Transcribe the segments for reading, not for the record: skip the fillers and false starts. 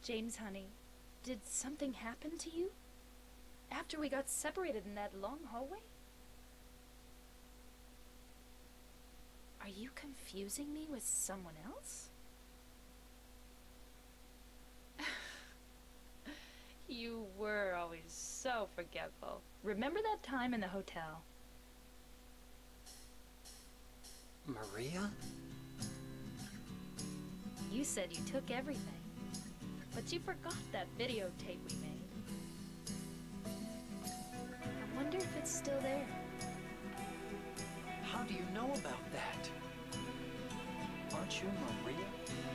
James, honey, did something happen to you? After we got separated in that long hallway? Are you confusing me with someone else? You were always so forgetful. Remember that time in the hotel? Maria? You said you took everything, but you forgot that videotape we made. I wonder if it's still there. How do you know about that? Aren't you Maria?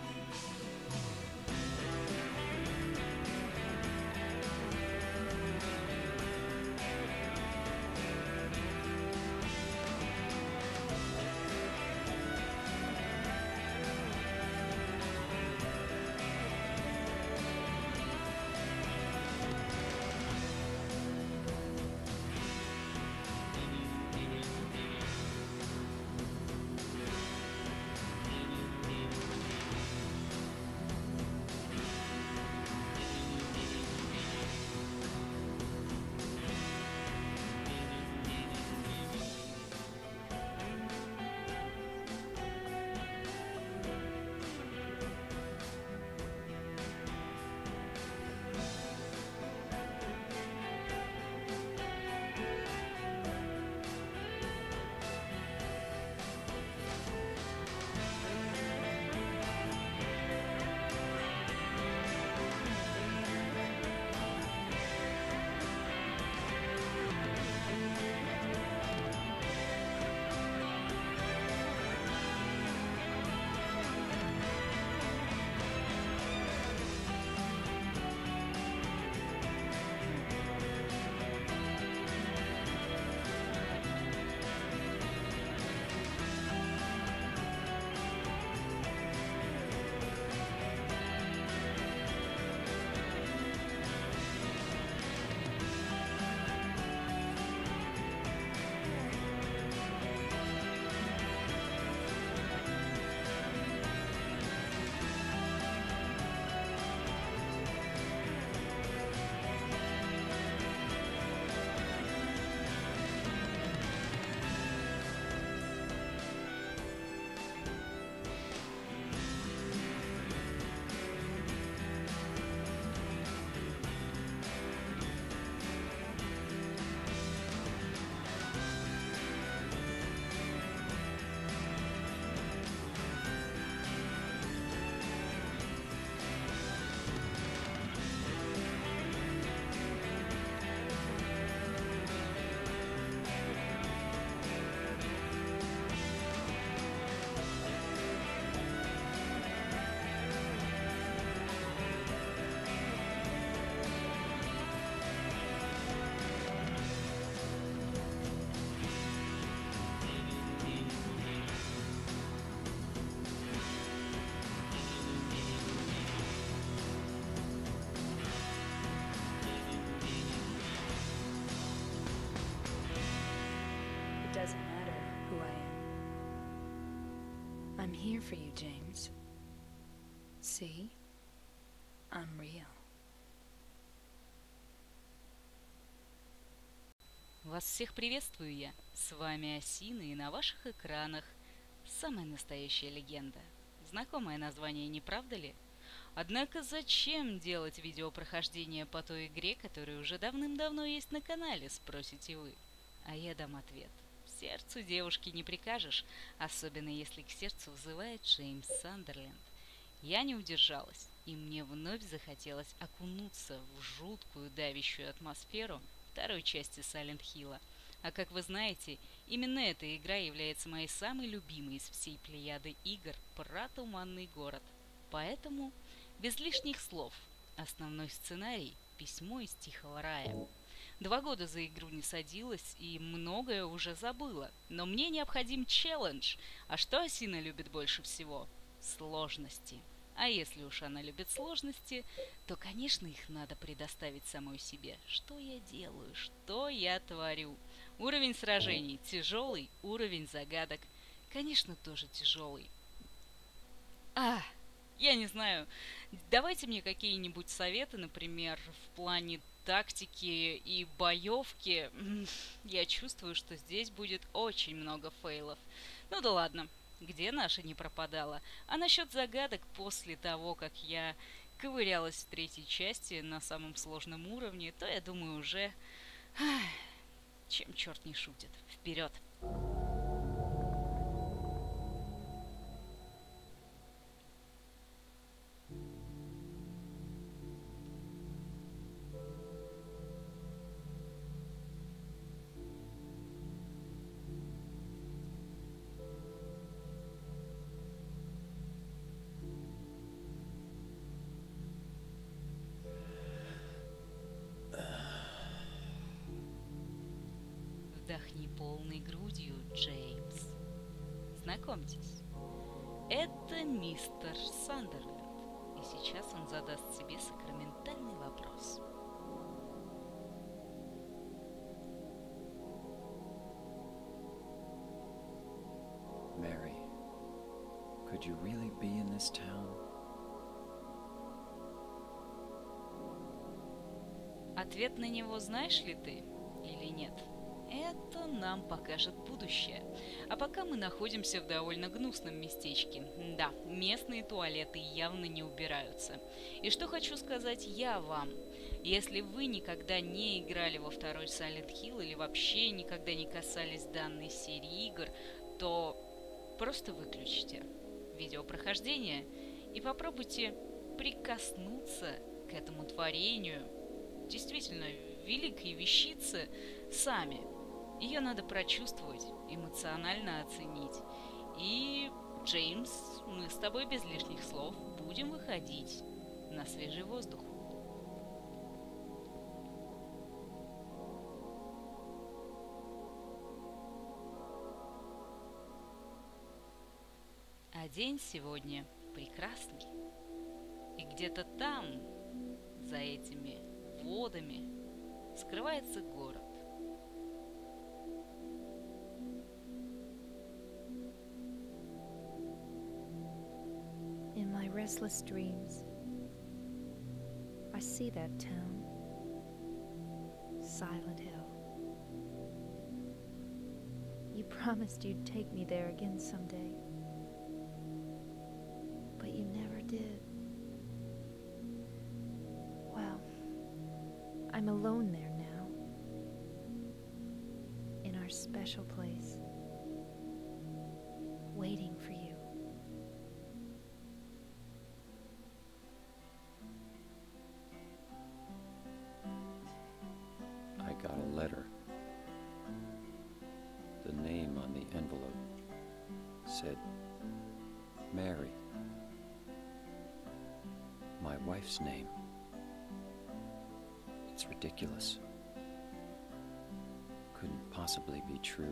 It doesn't matter who I am. I'm here for you, James. See? I'm real. Вас всех приветствую я. С вами Осина, и на ваших экранах самая настоящая легенда. Знакомое название, не правда ли? Однако зачем делать видеопрохождение по той игре, которая уже давным-давно есть на канале, спросите вы? А я дам ответ. Сердцу девушки не прикажешь, особенно если к сердцу взывает Джеймс Сандерленд. Я не удержалась, и мне вновь захотелось окунуться в жуткую давящую атмосферу второй части Silent Hill'а. А как вы знаете, именно эта игра является моей самой любимой из всей плеяды игр про Туманный город. Поэтому, без лишних слов, основной сценарий – письмо из Тихого рая. 2 года за игру не садилась и многое уже забыла, но мне необходим челлендж. А что Осина любит больше всего? Сложности. А если уж она любит сложности, то, конечно, их надо предоставить самой себе. Что я делаю? Что я творю? Уровень сражений тяжелый, уровень загадок, конечно, тоже тяжелый. Я не знаю, давайте мне какие-нибудь советы, например, в плане тактики и боевки. Я чувствую, что здесь будет очень много фейлов. Ну да ладно, где наша не пропадала? А насчет загадок после того, как я ковырялась в третьей части на самом сложном уровне, то я думаю уже, чем черт не шутит. Вперед! Вдохни полной грудью, Джеймс. Знакомьтесь, это мистер Сандерленд, и сейчас он задаст себе сакраментальный вопрос. Mary, could you really be in this town? Ответ на него знаешь ли ты или нет? Это нам покажет будущее. А пока мы находимся в довольно гнусном местечке. Да, местные туалеты явно не убираются. И что хочу сказать я вам. Если вы никогда не играли во второй Silent Hill или вообще никогда не касались данной серии игр, то просто выключите видеопрохождение и попробуйте прикоснуться к этому творению, действительно великой вещице, сами. Ее надо прочувствовать, эмоционально оценить. И, Джеймс, мы с тобой без лишних слов будем выходить на свежий воздух. А день сегодня прекрасный. И где-то там, за этими водами, скрывается город. In my restless dreams, I see that town, Silent Hill. You promised you'd take me there again someday, but you never did. Well, I'm alone there now, in our special place, waiting for you. I got a letter. The name on the envelope said Mary. My wife's name. It's ridiculous. Couldn't possibly be true.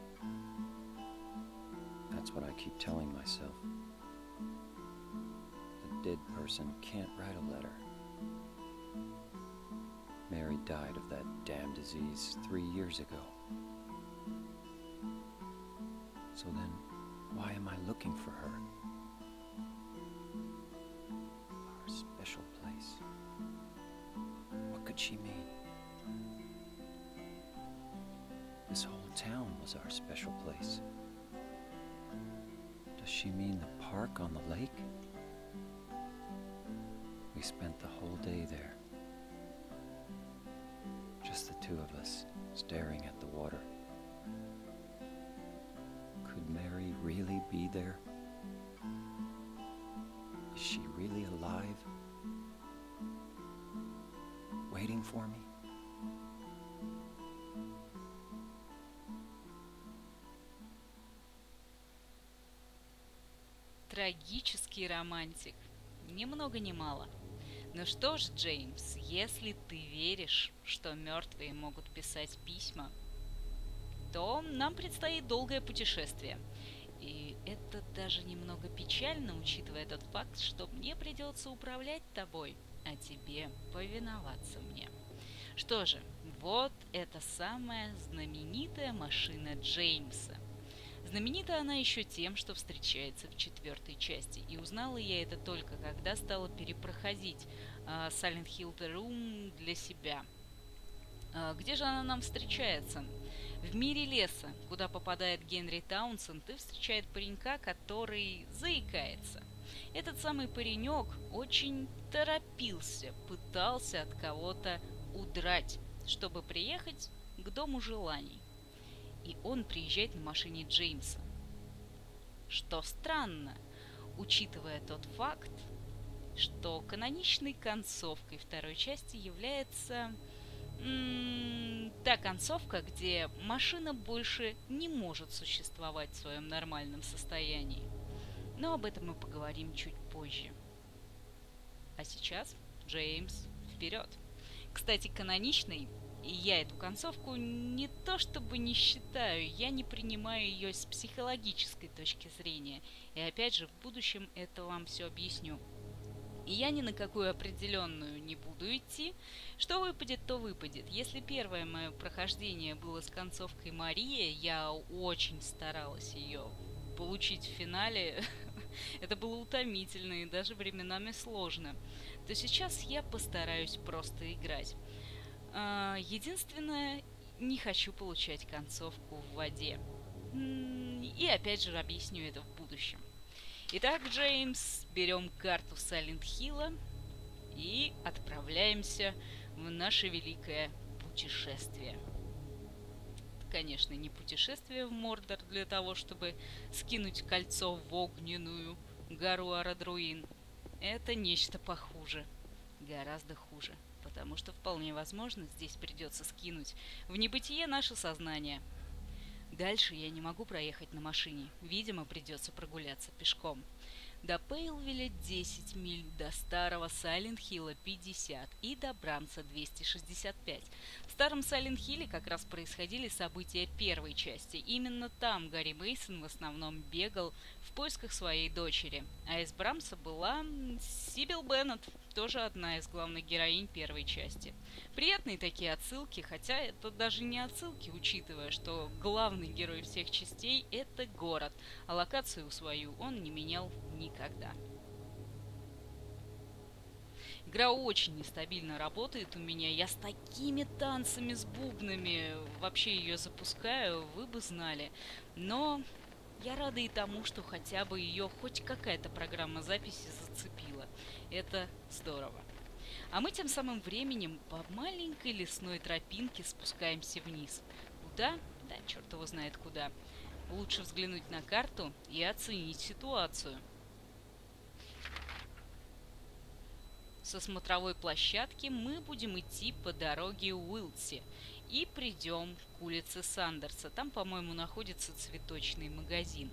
That's what I keep telling myself. A dead person can't write a letter. Mary died of that damn disease 3 years ago. So then, why am I looking for her? Our special place. What could she mean? This whole town was our special place. Does she mean the park on the lake? We spent the whole day there. Just the two of us, staring at the water. Could Mary really be there? Is she really alive? Waiting for me? Трагический романтик. Ни много ни мало. Ну что ж, Джеймс, если ты веришь, что мертвые могут писать письма, то нам предстоит долгое путешествие. И это даже немного печально, учитывая тот факт, что мне придется управлять тобой, а тебе повиноваться мне. Что же, вот эта самая знаменитая машина Джеймса. Знаменита она еще тем, что встречается в 4-й части, и узнала я это только когда стала перепроходить Silent Hill The Room для себя. Где же она нам встречается? В мире леса, куда попадает Генри Таунсенд и встречает паренька, который заикается. Этот самый паренек очень торопился, пытался от кого-то удрать, чтобы приехать к дому желаний. И он приезжает на машине Джеймса. Что странно, учитывая тот факт, что каноничной концовкой второй части является та концовка, где машина больше не может существовать в своем нормальном состоянии. Но об этом мы поговорим чуть позже. А сейчас, Джеймс, вперед! Кстати, каноничной, и я эту концовку не то чтобы не считаю, я не принимаю ее с психологической точки зрения. И опять же, в будущем это вам все объясню. И я ни на какую определенную не буду идти. Что выпадет, то выпадет. Если первое мое прохождение было с концовкой Мария, я очень старалась ее получить в финале. Это было утомительно и даже временами сложно. То сейчас я постараюсь просто играть. Единственное, не хочу получать концовку в воде. И опять же объясню это в будущем. Итак, Джеймс, берем карту Silent Hill'а и отправляемся в наше великое путешествие. Конечно, не путешествие в Мордор для того, чтобы скинуть кольцо в огненную гору Арадруин. Это нечто похуже, гораздо хуже, потому что вполне возможно здесь придется скинуть в небытие наше сознание. Дальше я не могу проехать на машине, видимо, придется прогуляться пешком. До Пейлвилля 10 миль, до старого Silent Hill'а 50 и до Брамса 265. В старом Silent Hill'е как раз происходили события первой части. Именно там Гарри Мейсон в основном бегал в поисках своей дочери. А из Брамса была Сибил Беннет, тоже одна из главных героинь первой части. Приятные такие отсылки, хотя это даже не отсылки, учитывая, что главный герой всех частей — это город, а локацию свою он не менял никогда. Игра очень нестабильно работает у меня. Я с такими танцами, с бубнами вообще ее запускаю, вы бы знали. Но я рада и тому, что хотя бы ее хоть какая-то программа записи зацепила. Это здорово. А мы тем самым временем по маленькой лесной тропинке спускаемся вниз. Куда? Да, черт его знает куда. Лучше взглянуть на карту и оценить ситуацию. Со смотровой площадки мы будем идти по дороге Уилси и придем к улице Сандерса. Там, по-моему, находится цветочный магазин.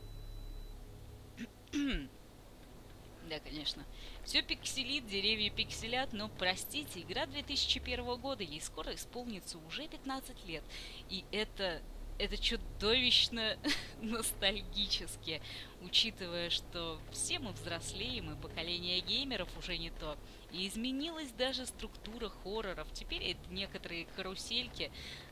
Да, конечно. Все пикселит, деревья пикселят, но, простите, игра 2001 года, ей скоро исполнится уже 15 лет. И это чудовищно ностальгически, учитывая, что все мы взрослеем, и поколение геймеров уже не то. И изменилась даже структура хорроров. Теперь это некоторые карусельки,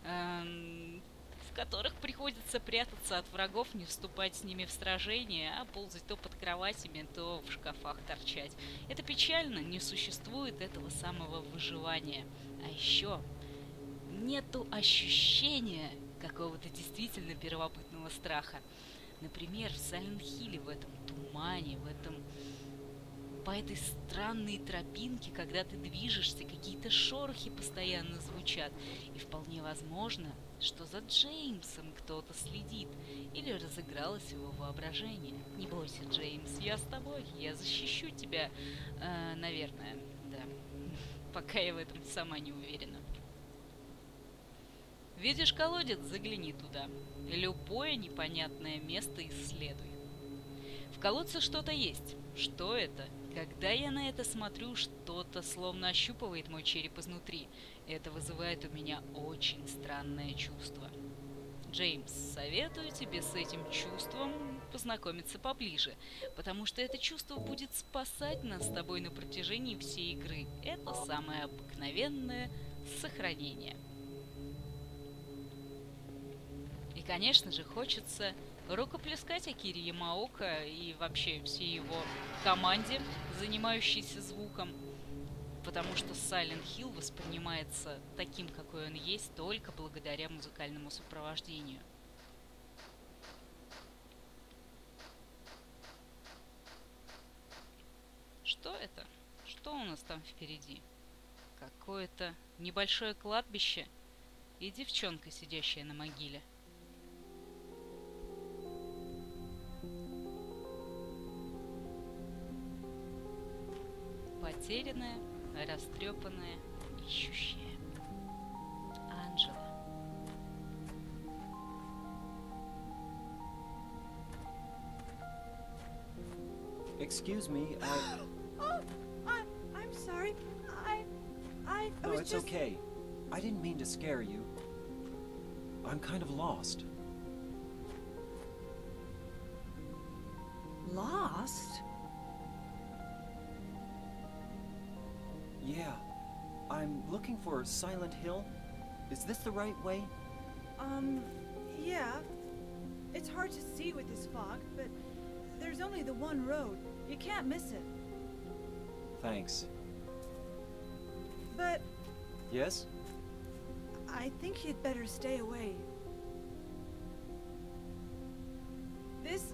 в которых приходится прятаться от врагов, не вступать с ними в сражение, а ползать то под кроватями, то в шкафах торчать. Это печально, не существует этого самого выживания. А еще нету ощущения какого-то действительно первобытного страха. Например, в Silent Hill'е, в этом тумане, по этой странной тропинке, когда ты движешься, какие-то шорохи постоянно звучат. И вполне возможно, что за Джеймсом кто-то следит. Или разыгралось его воображение. Не бойся, Джеймс, я с тобой, я защищу тебя. Наверное, да. Пока я в этом сама не уверена. Видишь колодец? Загляни туда. Любое непонятное место исследуй. В колодце что-то есть. Что это? Когда я на это смотрю, что-то словно ощупывает мой череп изнутри. Это вызывает у меня очень странное чувство. Джеймс, советую тебе с этим чувством познакомиться поближе, потому что это чувство будет спасать нас с тобой на протяжении всей игры. Это самое обыкновенное сохранение. И, конечно же, хочется рукоплескать Акире Ямаока и вообще всей его команде, занимающейся звуком, потому что Silent Hill воспринимается таким, какой он есть, только благодаря музыкальному сопровождению. Что это? Что у нас там впереди? Какое-то небольшое кладбище и девчонка, сидящая на могиле. Потерянная, растрепанная, ищущая. Анджела. Excuse me, Oh, I'm sorry. I No, was it's just... okay. I didn't mean to scare you. I'm kind of lost. Lost? Yeah. I'm looking for Silent Hill. Is this the right way? Yeah. It's hard to see with this fog, but there's only the one road. You can't miss it. Thanks. But Yes? I think you'd better stay away. This,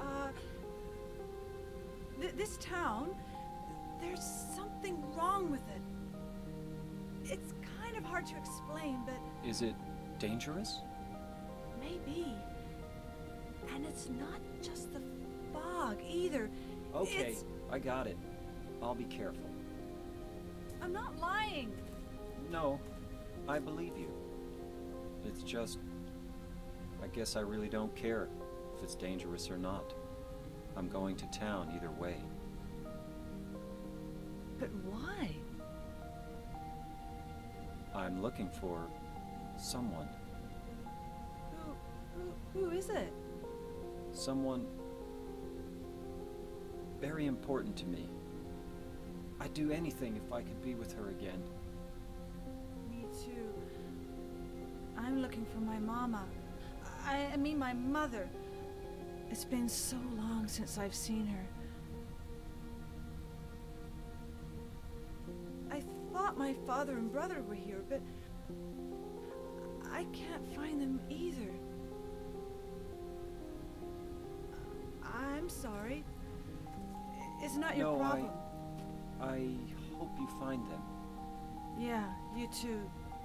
this town, there's something wrong with it. It's kind of hard to explain, but Is it dangerous? maybe. And it's not just the fog either. Okay, It's... I got it. I'll be careful. I'm not lying. No, I believe you. It's just... I guess I really don't care if it's dangerous or not. I'm going to town either way. But why? I'm looking for... someone. Who is it? Someone... very important to me. I'd do anything if I could be with her again. Me too. I'm looking for my mama. I mean my mother. It's been so long since I've seen her. I thought my father and brother were here, but I can't find them either. I'm sorry. It's not your No, problem. I hope you find them. Yeah, you too.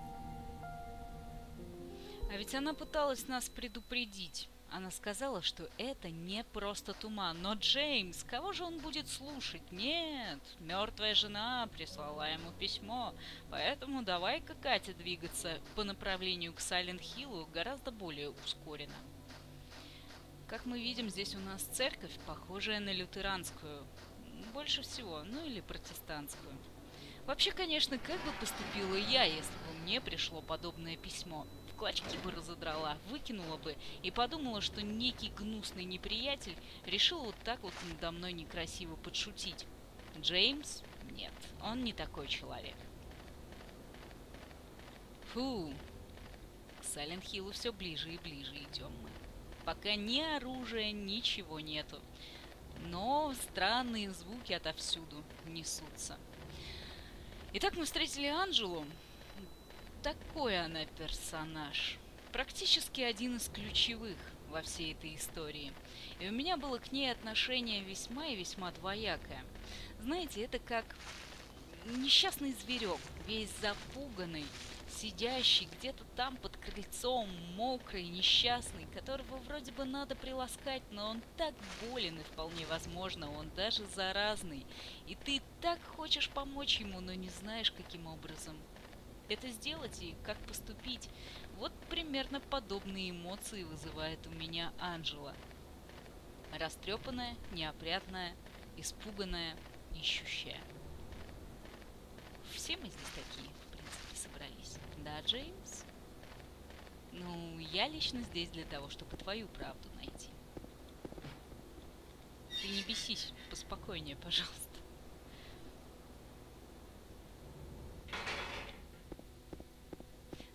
А ведь она пыталась нас предупредить. Она сказала, что это не просто туман. Но Джеймс, кого же он будет слушать? Нет, мертвая жена прислала ему письмо. Поэтому давай-ка, Катя, двигаться по направлению к Сайленд-Хиллу гораздо более ускоренно. Как мы видим, здесь у нас церковь, похожая на лютеранскую. Больше всего, ну или протестантскую. Вообще, конечно, как бы поступила я, если бы мне пришло подобное письмо? В клочки бы разодрала, выкинула бы и подумала, что некий гнусный неприятель решил вот так вот надо мной некрасиво подшутить. Джеймс? Нет, он не такой человек. Фу, к Сайленд-Хиллу все ближе и ближе идем мы. Пока ни оружия, ничего нету. Но странные звуки отовсюду несутся. Итак, мы встретили Анджелу. Такой она персонаж. Практически один из ключевых во всей этой истории. И у меня было к ней отношение весьма и весьма двоякое. Знаете, это как несчастный зверек, весь запуганный, сидящий где-то там под крыльцом, мокрый, несчастный, которого вроде бы надо приласкать, но он так болен, и вполне возможно, он даже заразный. И ты так хочешь помочь ему, но не знаешь, каким образом это сделать и как поступить. Вот примерно подобные эмоции вызывает у меня Анджела. Растрепанная, неопрятная, испуганная, ищущая. Все мы здесь такие, в принципе, собрались. Да, Джеймс? Ну, я лично здесь для того, чтобы твою правду найти. Ты не бесись, поспокойнее, пожалуйста.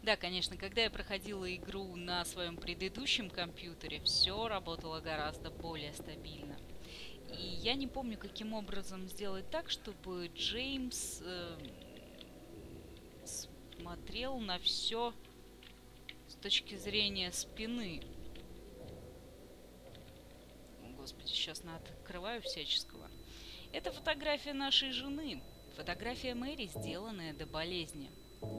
Да, конечно, когда я проходила игру на своем предыдущем компьютере, все работало гораздо более стабильно. И я не помню, каким образом сделать так, чтобы Джеймс смотрел на все с точки зрения спины. Господи, сейчас открываю всяческого. Это фотография нашей жены. Фотография Мэри, сделанная до болезни.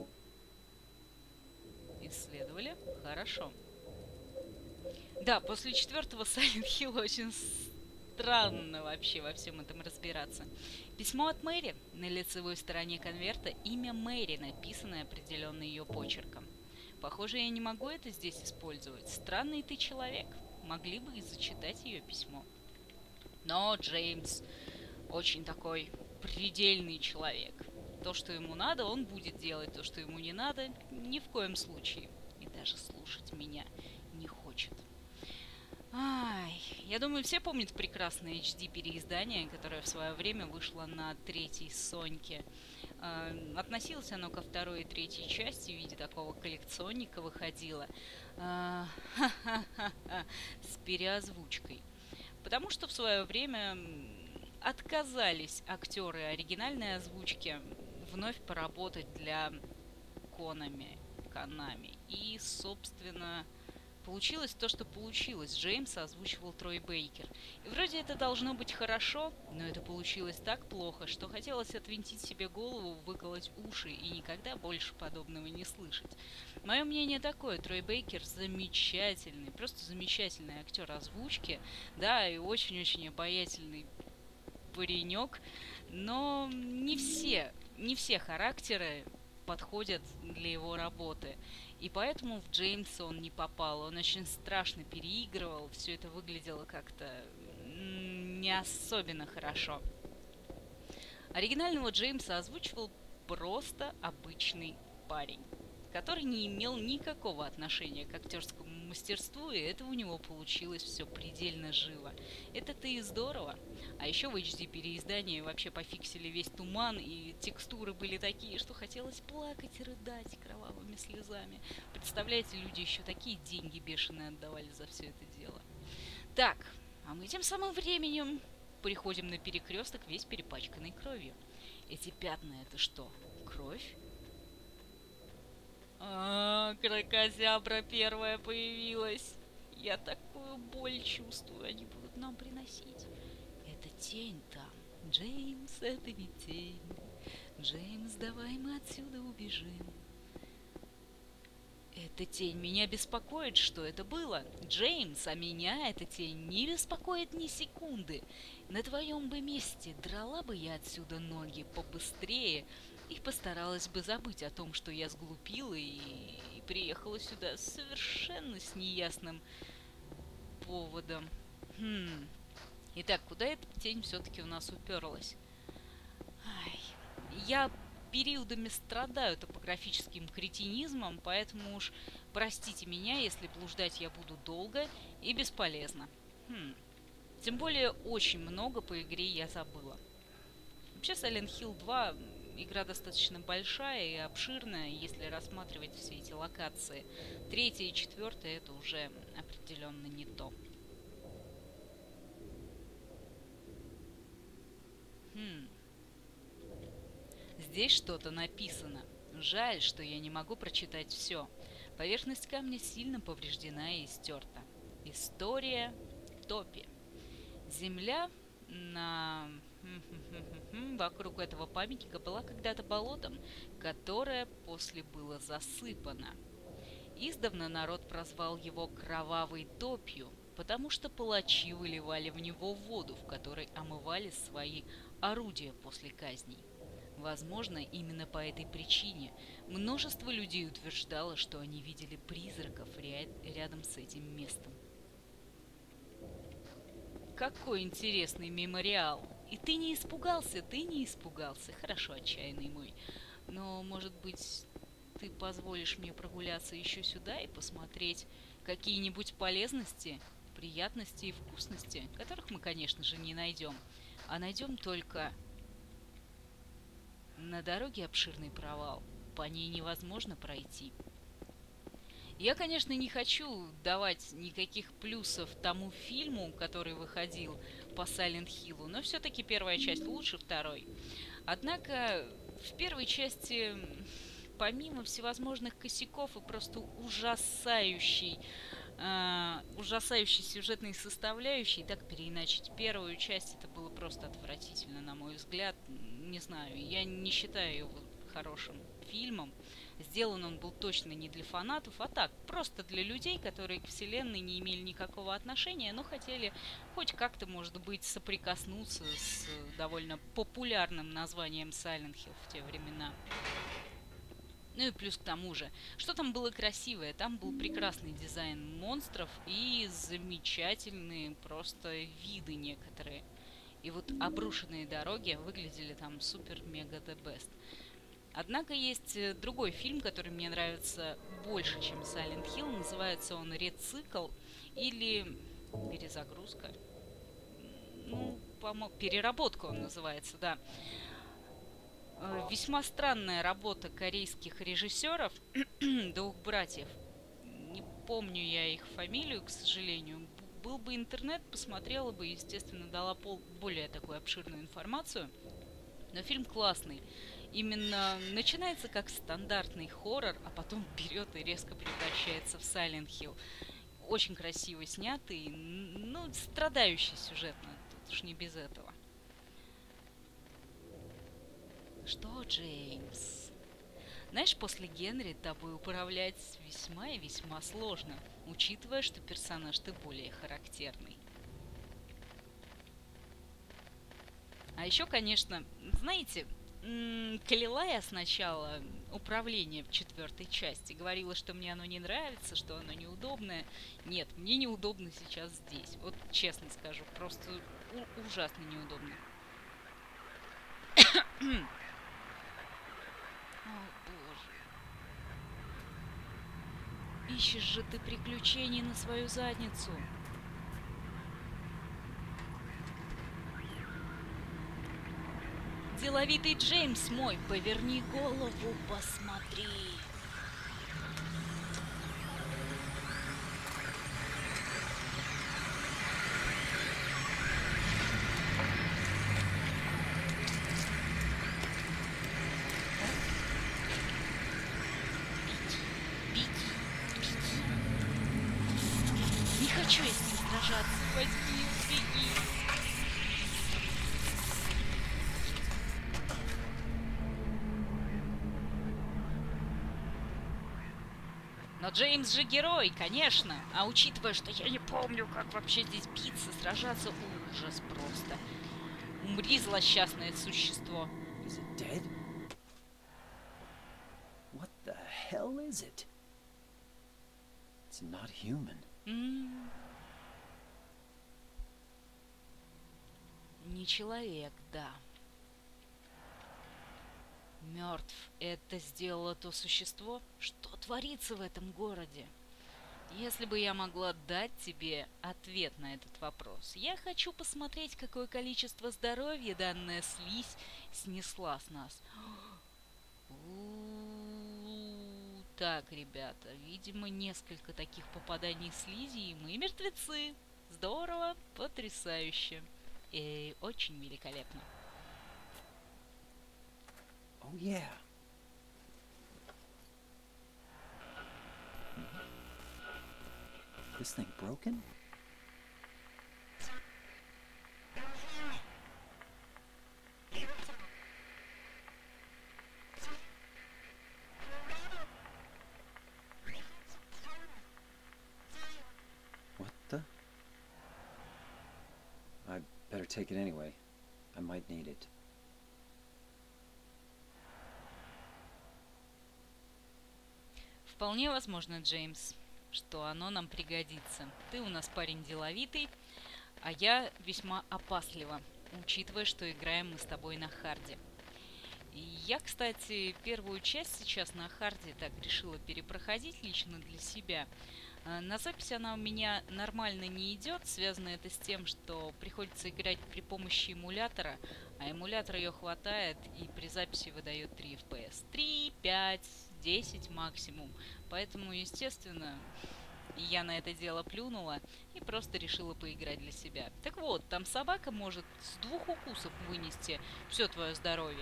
Исследовали? Хорошо. Да, после четвертого Silent Hill очень странно вообще во всем этом разбираться. Письмо от Мэри. На лицевой стороне конверта имя Мэри, написанное определенно ее почерком. Похоже, я не могу это здесь использовать. Странный ты человек. Могли бы и зачитать ее письмо. Но Джеймс очень такой предельный человек. То, что ему надо, он будет делать. То, что ему не надо, ни в коем случае. И даже слушать меня не хочет. Ай, я думаю, все помнят прекрасное HD-переиздание, которое в свое время вышло на третьей Соньке. Относилось оно ко второй и третьей части в виде такого коллекционника выходило. С переозвучкой. Потому что в свое время отказались актеры оригинальной озвучки вновь поработать для Konami. И, собственно, получилось то, что получилось. Джеймса озвучивал Трой Бейкер. И вроде это должно быть хорошо, но это получилось так плохо, что хотелось отвинтить себе голову, выколоть уши и никогда больше подобного не слышать. Мое мнение такое: Трой Бейкер замечательный, просто замечательный актер озвучки, да, и очень-очень обаятельный паренек, но не все характеры подходят для его работы. И поэтому в Джеймса он не попал. Он очень страшно переигрывал. Все это выглядело как-то не особенно хорошо. Оригинального Джеймса озвучивал просто обычный парень, который не имел никакого отношения к актерскому мастерству, и это у него получилось все предельно живо. Это-то и здорово. А еще в HD-переиздании вообще пофиксили весь туман, и текстуры были такие, что хотелось плакать и рыдать кровавыми слезами. Представляете, люди еще такие деньги бешеные отдавали за все это дело. Так, а мы тем самым временем приходим на перекресток, весь перепачканный кровью. Эти пятна — это что, кровь? Кракозябра первая появилась. Я такую боль чувствую, они будут нам приносить. Это тень там. Джеймс, это не тень. Джеймс, давай мы отсюда убежим. Эта тень меня беспокоит, что это было. Джеймс, а меня эта тень не беспокоит ни секунды. На твоем бы месте драла бы я отсюда ноги побыстрее и постаралась бы забыть о том, что я сглупила и приехала сюда совершенно с неясным поводом. Итак, куда эта тень все-таки у нас уперлась? Я периодами страдаю топографическим кретинизмом, поэтому уж простите меня, если блуждать я буду долго и бесполезно. Тем более очень много по игре я забыла. Вообще Silent Hill 2 игра достаточно большая и обширная, если рассматривать все эти локации. Третья и четвертая — это уже определенно не то. Здесь что-то написано. Жаль, что я не могу прочитать все. Поверхность камня сильно повреждена и стерта. История Топи. Земля вокруг этого памятника была когда-то болотом, которое после было засыпано. Издавна народ прозвал его Кровавой Топью, потому что палачи выливали в него воду, в которой омывали свои орудия после казней. Возможно, именно по этой причине множество людей утверждало, что они видели призраков рядом с этим местом. Какой интересный мемориал! И ты не испугался, Хорошо, отчаянный мой. Но, может быть, ты позволишь мне прогуляться еще сюда и посмотреть какие-нибудь полезности, приятности и вкусности, которых мы, конечно же, не найдем, а найдем только... На дороге обширный провал, по ней невозможно пройти. Я, конечно, не хочу давать никаких плюсов тому фильму, который выходил по Silent Hill, но все-таки первая часть лучше второй. Однако в первой части, помимо всевозможных косяков и просто ужасающей сюжетной составляющей, так переиначить первую часть, это было просто отвратительно, на мой взгляд. Не знаю, я не считаю его хорошим фильмом. Сделан он был точно не для фанатов, а так, просто для людей, которые к вселенной не имели никакого отношения, но хотели хоть как-то, может быть, соприкоснуться с довольно популярным названием Silent Hill в те времена. Ну и плюс к тому же, что там было красивое? Там был прекрасный дизайн монстров и замечательные просто виды некоторые. И вот обрушенные дороги выглядели там супер-мега the best. Однако есть другой фильм, который мне нравится больше, чем Silent Hill. Называется он «Рецикл» или «Перезагрузка». Ну, по-моему, «Переработка» он называется, да. Весьма странная работа корейских режиссеров, двух братьев. Не помню я их фамилию, к сожалению. Был бы интернет, посмотрела бы, естественно, дала более такую обширную информацию. Но фильм классный. Именно начинается как стандартный хоррор, а потом берет и резко превращается в Silent Hill. Очень красиво снятый, ну, страдающий сюжетно, тут уж не без этого. Что, Джеймс? Знаешь, после Генри тобой управлять весьма и весьма сложно, учитывая, что персонаж ты более характерный. А еще, конечно, знаете, кляла я сначала управление в 4-й части. Говорила, что мне оно не нравится, что оно неудобное. Нет, мне неудобно сейчас здесь. Вот честно скажу, просто ужасно неудобно. О, боже. Ищешь же ты приключений на свою задницу. Деловитый Джеймс мой, поверни голову, посмотри. Беги, беги. Не хочу я с ним сражаться. Возьми, беги. Но Джеймс же герой, конечно. А учитывая, что я не помню, как вообще здесь биться, сражаться, ужас просто. Умри, злосчастное существо. Is it dead? What the hell is it? It's not human. Не человек, да. Мертв. Это сделало то существо? Что творится в этом городе? Если бы я могла дать тебе ответ на этот вопрос. Я хочу посмотреть, какое количество здоровья данная слизь снесла с нас. Так, ребята, видимо, несколько таких попаданий слизи, и мы мертвецы. Здорово, потрясающе. И очень великолепно. Oh yeah. This thing broken? What the? I better take it anyway. I might need it. Вполне возможно, Джеймс, что оно нам пригодится. Ты у нас парень деловитый, а я весьма опаслива, учитывая, что играем мы с тобой на харде. И я, кстати, первую часть сейчас на харде так решила перепроходить лично для себя. На запись она у меня нормально не идет, связано это с тем, что приходится играть при помощи эмулятора, А эмулятор ее хватает и при записи выдает 3 FPS. 3, 5, 10 максимум. Поэтому, естественно, я на это дело плюнула и просто решила поиграть для себя. Так вот, там собака может с 2 укусов вынести все твое здоровье.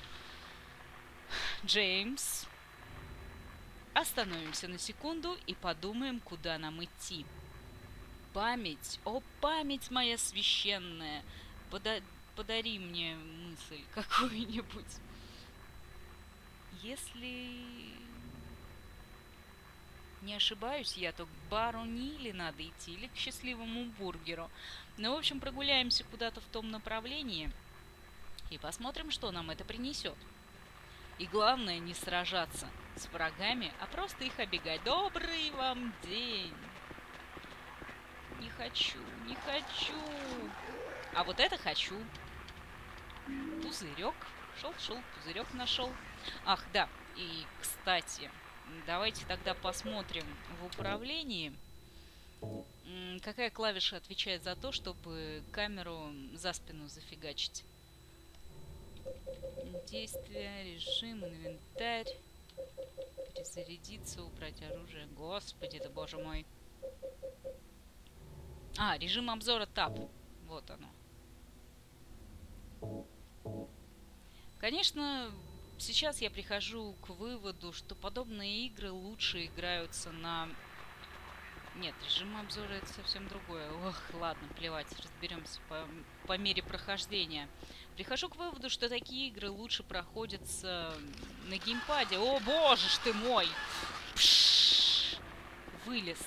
Джеймс, остановимся на секунду и подумаем, куда нам идти. Память, о, память моя священная, подари мне мысль какую-нибудь. Если не ошибаюсь я, то к бару Нилли надо идти или к счастливому бургеру. Ну, в общем, прогуляемся куда-то в том направлении и посмотрим, что нам это принесет. И главное, не сражаться с врагами, а просто их оббегать. Добрый вам день! Не хочу, не хочу. А вот это хочу. Пузырек. Шел, пузырек нашел. Ах, да. И, кстати, давайте тогда посмотрим в управлении, какая клавиша отвечает за то, чтобы камеру за спину зафигачить. Действие, режим, инвентарь. Перезарядиться, убрать оружие. Господи, да боже мой. А, режим обзора таб. Вот оно. Конечно, сейчас я прихожу к выводу, что подобные игры лучше играются на... Нет, режим обзора это совсем другое. Ох, ладно, плевать, разберемся по мере прохождения. Прихожу к выводу, что такие игры лучше проходятся на геймпаде. О, боже ж ты мой! Пшш! Вылез.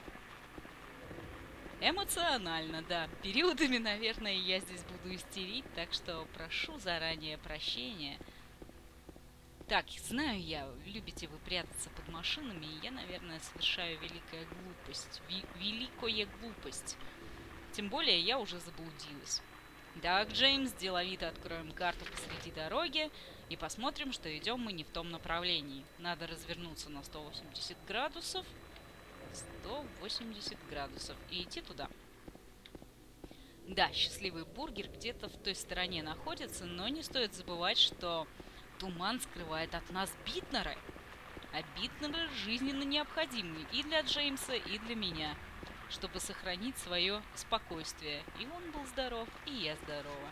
Эмоционально, да. Периодами, наверное, я здесь буду истерить, так что прошу заранее прощения. Так, знаю я, любите вы прятаться под машинами, и я, наверное, совершаю великая глупость. Великая глупость. Тем более я уже заблудилась. Так, Джеймс, деловито откроем карту посреди дороги и посмотрим, что идем мы не в том направлении. Надо развернуться на 180 градусов. 180 градусов. И идти туда. Да, счастливый бургер где-то в той стороне находится, но не стоит забывать, что туман скрывает от нас Битнеры. А Битнеры жизненно необходимы и для Джеймса, и для меня, чтобы сохранить свое спокойствие. И он был здоров, и я здорова.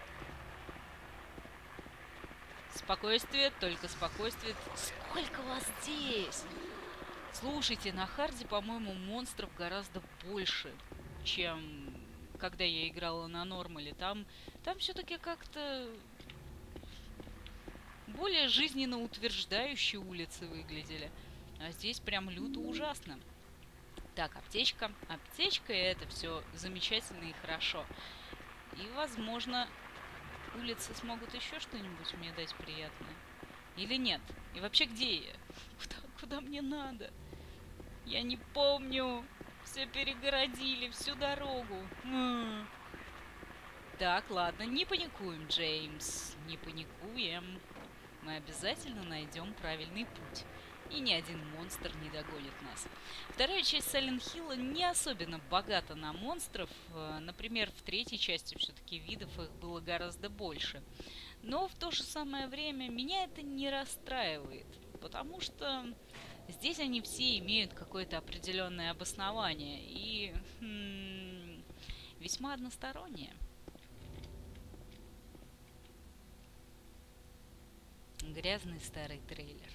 Спокойствие, только спокойствие. Сколько вас здесь? Слушайте, на харде, по-моему, монстров гораздо больше, чем когда я играла на нормале. Там все-таки как-то более жизненно утверждающие улицы выглядели. А здесь прям люто ужасно. Так, аптечка. Аптечка, это все замечательно и хорошо. И, возможно, улицы смогут еще что-нибудь мне дать приятное. Или нет? И вообще, где я? Куда мне надо? Я не помню. Все перегородили, всю дорогу. Так, ладно, не паникуем, Джеймс. Не паникуем. Мы обязательно найдем правильный путь. И ни один монстр не догонит нас. Вторая часть Silent Hill не особенно богата на монстров. Например, в третьей части все-таки видов их было гораздо больше. Но в то же самое время меня это не расстраивает. Потому что здесь они все имеют какое-то определенное обоснование. И весьма одностороннее. Грязный старый трейлер.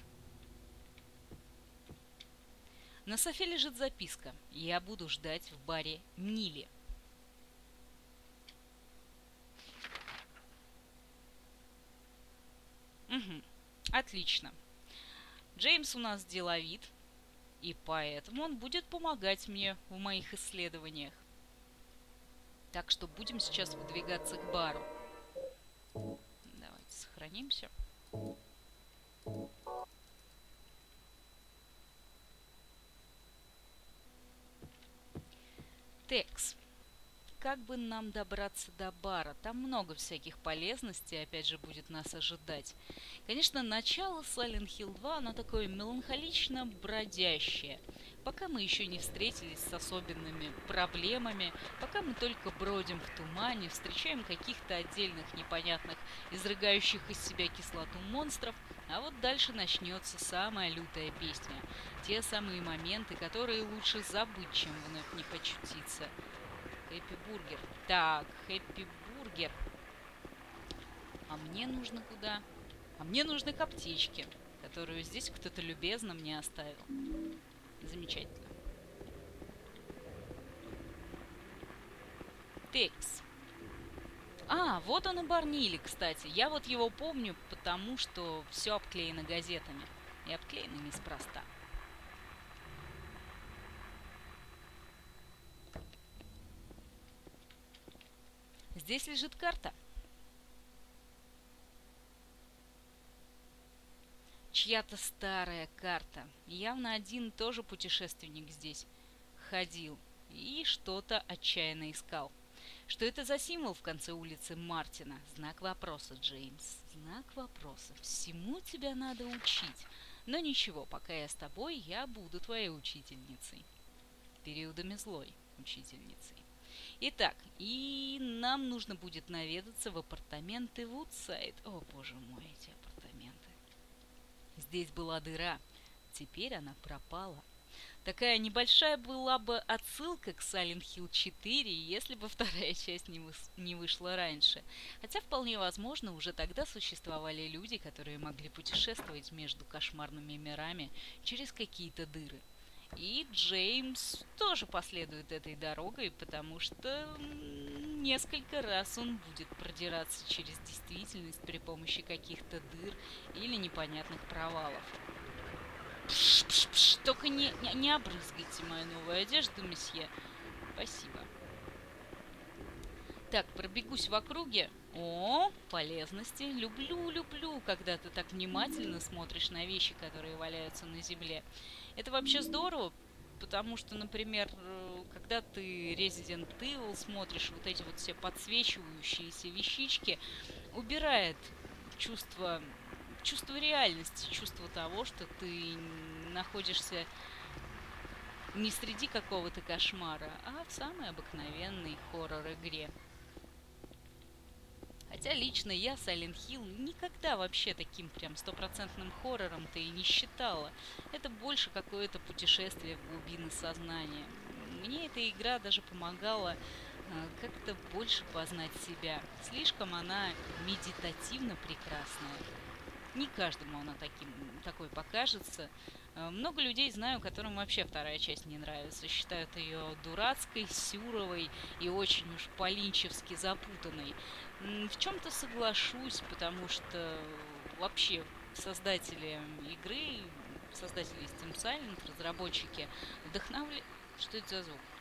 На софе лежит записка. Я буду ждать в баре Нилли. Угу. Отлично. Джеймс у нас деловит, и поэтому он будет помогать мне в моих исследованиях. Так что будем сейчас выдвигаться к бару. Давайте сохранимся. Текс. как бы нам добраться до бара. Там много всяких полезностей, опять же, будет нас ожидать. Конечно, начало Silent Hill 2, оно такое меланхолично бродящее. Пока мы еще не встретились с особенными проблемами, пока мы только бродим в тумане, встречаем каких-то отдельных непонятных, изрыгающих из себя кислоту монстров, а вот дальше начнется самая лютая песня. Те самые моменты, которые лучше забыть, чем вновь не почутиться. Хэппи Бургер. Так, Хэппи Бургер. А мне нужно куда? А мне нужны к аптечке, которую здесь кто-то любезно мне оставил. Замечательно. Текс. А, вот он и Барнили, кстати. Я вот его помню, потому что все обклеено газетами. И обклеено неспроста. Здесь лежит карта. Чья-то старая карта. Явно один тоже путешественник здесь ходил и что-то отчаянно искал. Что это за символ в конце улицы Мартина? Знак вопроса, Джеймс. Знак вопроса. Всему тебя надо учить. Но ничего, пока я с тобой, я буду твоей учительницей. Периодами злой учительницей. Итак, и нам нужно будет наведаться в апартаменты Вудсайд. О, боже мой, эти апартаменты. Здесь была дыра, теперь она пропала. Такая небольшая была бы отсылка к Silent Hill 4, если бы вторая часть не вышла раньше. Хотя вполне возможно, уже тогда существовали люди, которые могли путешествовать между кошмарными мирами через какие-то дыры. И Джеймс тоже последует этой дорогой, потому что несколько раз он будет продираться через действительность при помощи каких-то дыр или непонятных провалов. Пш-пш-пш, только не обрызгайте мою новую одежду, месье. Спасибо. Так, пробегусь в округе. О, полезности. Люблю, когда ты так внимательно смотришь на вещи, которые валяются на земле. Это вообще здорово, потому что, например, когда ты Resident Evil смотришь, вот эти вот все подсвечивающиеся вещички, убирает чувство реальности, чувство того, что ты находишься не среди какого-то кошмара, а в самой обыкновенной хоррор-игре. Хотя лично я Silent Hill никогда вообще таким прям стопроцентным хоррором-то и не считала. Это больше какое-то путешествие в глубины сознания. Мне эта игра даже помогала как-то больше познать себя. Слишком она медитативно прекрасная. Не каждому она такой покажется. Много людей знаю, которым вообще вторая часть не нравится. Считают ее дурацкой, сюровой и очень уж по-линчевски запутанной. В чем-то соглашусь, потому что вообще создатели игры, создатели Steam Silent, разработчики, вдохновляют... Что это за звук?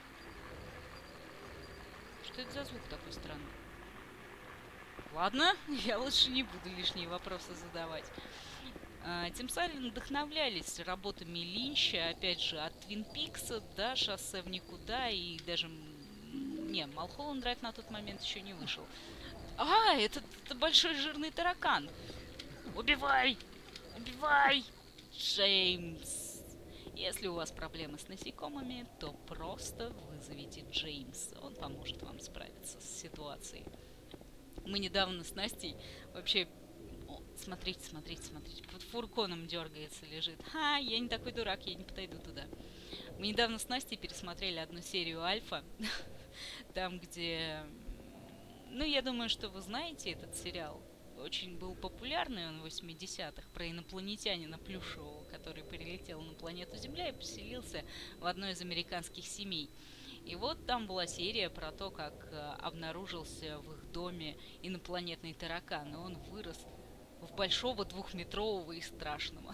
Что это за звук такой странный? Ладно, я лучше не буду лишние вопросы задавать. Steam Silent вдохновлялись работами Линча, опять же, от Твин Пикса до Шоссе в никуда, и даже... Не, Малхолланд Драйв на тот момент еще не вышел. А, это большой жирный таракан. Убивай! Убивай! Джеймс! Если у вас проблемы с насекомыми, то просто вызовите Джеймса. Он поможет вам справиться с ситуацией. Мы недавно с Настей вообще... О, смотрите. Под фургоном дергается, лежит. Ха, я не такой дурак, я не подойду туда. Мы недавно с Настей пересмотрели одну серию Альфа. Там, где... Ну, я думаю, что вы знаете этот сериал. Очень был популярный он в 80-х, про инопланетянина плюшевого, который прилетел на планету Земля и поселился в одной из американских семей. И вот там была серия про то, как обнаружился в их доме инопланетный таракан, и он вырос в большого двухметрового и страшного.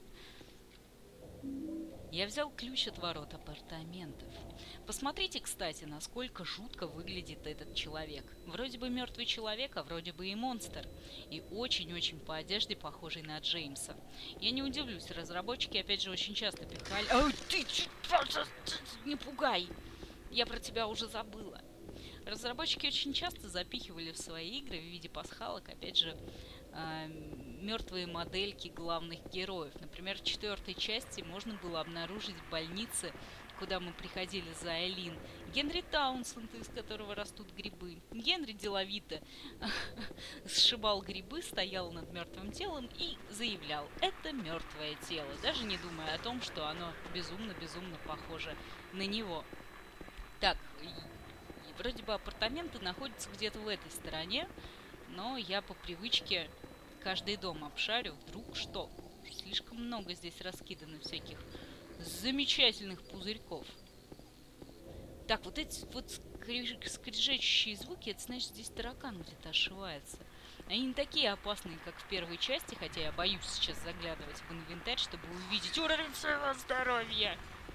Я взял ключ от ворот апартаментов. Посмотрите, кстати, насколько жутко выглядит этот человек. Вроде бы мертвый человек, а вроде бы и монстр. И очень-очень по одежде похожий на Джеймса. Я не удивлюсь, разработчики опять же очень часто пихали... Ой, ты не пугай! Я про тебя уже забыла. Разработчики очень часто запихивали в свои игры в виде пасхалок, опять же, мертвые модельки главных героев. Например, в 4-й части можно было обнаружить в больнице, куда мы приходили за Элин, Генри Таунсенд, из которого растут грибы. Генри деловито сшибал грибы, стоял над мертвым телом и заявлял: это мертвое тело, даже не думая о том, что оно безумно-безумно похоже на него. Так, и вроде бы апартаменты находятся где-то в этой стороне, но я по привычке каждый дом обшарю. Вдруг что? Слишком много здесь раскидано всяких замечательных пузырьков. Так, вот эти вот скрежещущие звуки, это значит, здесь таракан где-то ошивается. Они не такие опасные, как в первой части, хотя я боюсь сейчас заглядывать в инвентарь, чтобы увидеть уровень своего здоровья.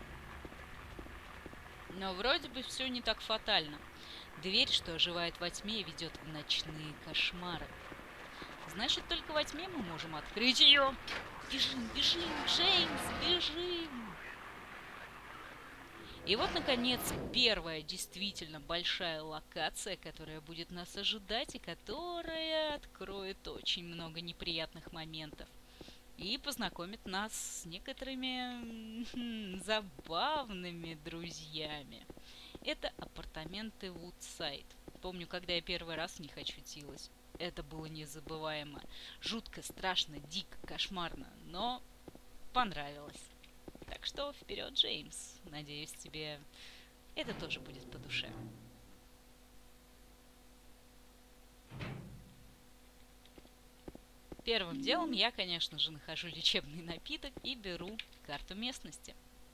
Но вроде бы все не так фатально. Дверь, что оживает во тьме, ведет в ночные кошмары. Значит, только во тьме мы можем открыть ее. Бежим, бежим, Джеймс, бежим! И вот, наконец, первая действительно большая локация, которая будет нас ожидать и которая откроет очень много неприятных моментов. И познакомит нас с некоторыми забавными друзьями. Это апартаменты Вудсайд. Помню, когда я первый раз в них очутилась. Это было незабываемо. Жутко, страшно, дико, кошмарно, но понравилось. Так что вперед, Джеймс. Надеюсь, тебе это тоже будет по душе. Первым делом я, конечно же, нахожу лечебный напиток и беру карту местности.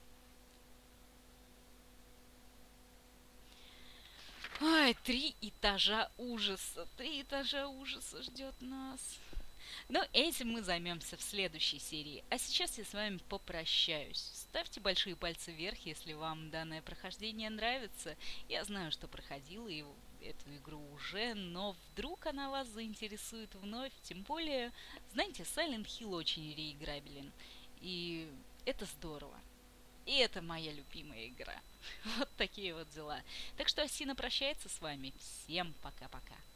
Ой, 3 этажа ужаса. 3 этажа ужаса ждет нас. Но этим мы займемся в следующей серии. А сейчас я с вами попрощаюсь. Ставьте большие пальцы вверх, если вам данное прохождение нравится. Я знаю, что проходила эту игру уже, но вдруг она вас заинтересует вновь. Тем более, знаете, Silent Hill очень реиграбелен. И это здорово. И это моя любимая игра. Вот такие вот дела. Так что Асина прощается с вами. Всем пока-пока.